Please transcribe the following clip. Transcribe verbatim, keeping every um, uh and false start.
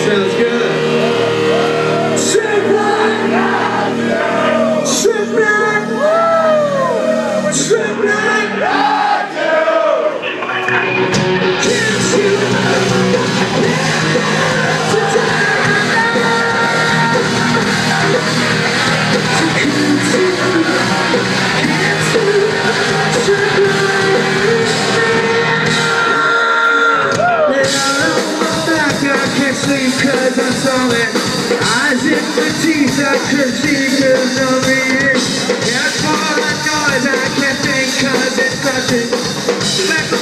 Sounds good. Strip line! Strip line! Strip line! Can't you sleep cause I'm solid. Eyes in the teeth, I could see cause I'm reading. That's all I know is I can't think cause it's nothing.